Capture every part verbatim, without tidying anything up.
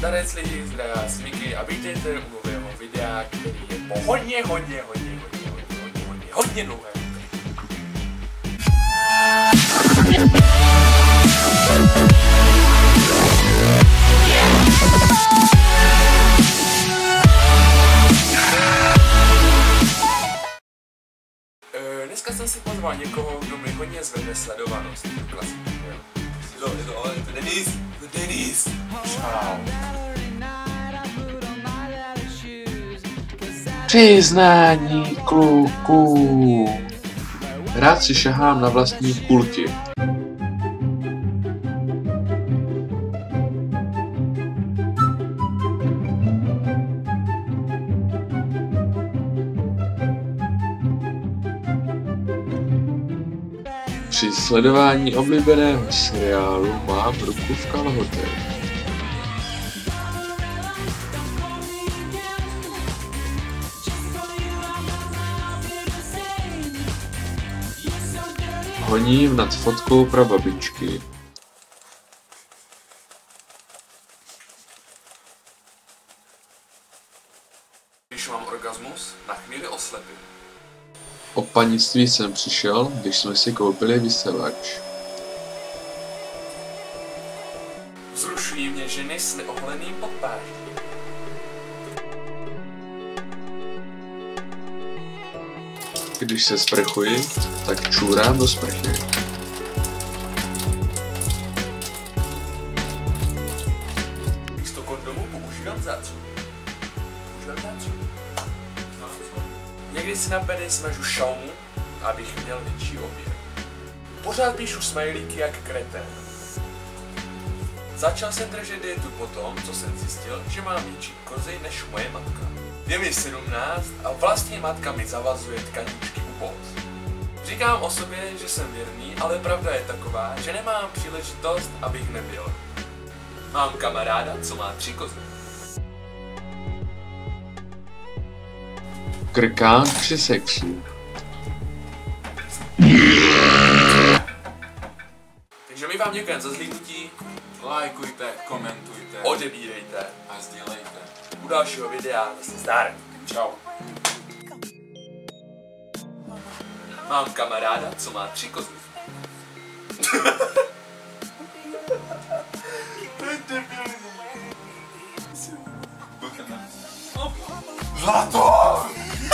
Zdarec lidi, zdravá Smiky a vítejte u nového videa, který je po hodně, hodně, hodně, hodně, hodně, hodně, hodně, hodně dlouhé. Dneska jsem si pozval někoho, kdo mi hodně zvedne sledovanost. Klasický, jo. Je to, je to, ale je to Denis. Je to Denis. Čau. Přiznání kluků. Rád si šahám na vlastní kulky. Při sledování oblíbeného seriálu mám ruku v kalhotech. Honím nad fotkou prababičky. Když mám orgasmus, na chvíli oslepím. O panictví jsem přišel, když jsme si koupili vysavač. Vzrušují mě ženy s neoholeným podpážím. Když se sprchuji, tak čůrám do sprchy. Místo kondomu používám zácpu. Používám zácpu. Někdy si na pedy smažu šaumu, abych měl větší objem. Pořád píšu smajlíky jak kretén. Začal jsem držet dietu potom, co jsem zjistil, že mám větší kozy než moje matka. Je mi sedmnáct a vlastní matka mi zavazuje tkaníčky u bot. Říkám o sobě, že jsem věrný, ale pravda je taková, že nemám příležitost, abych nebyl. Mám kamaráda, co má tři kozy. Krkám při sexu. Takže my vám děkujeme za zhlídnutí. Lajkujte, komentujte, Odebírejte a sdílejte. u dalšího videa. Zase zdar. Čau. Mám kamaráda, co má tři kozy. Zlato!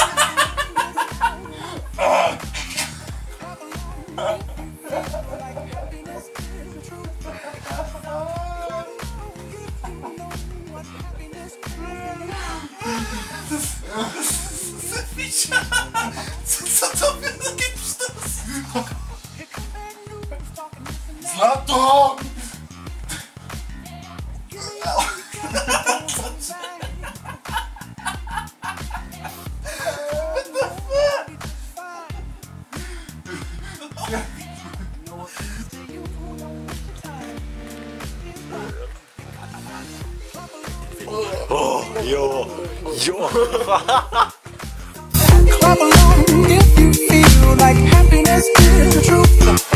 Co, co to bylo taky pštos? Zlato! Oh, yo, yo. Clap along if you feel like happiness is the truth.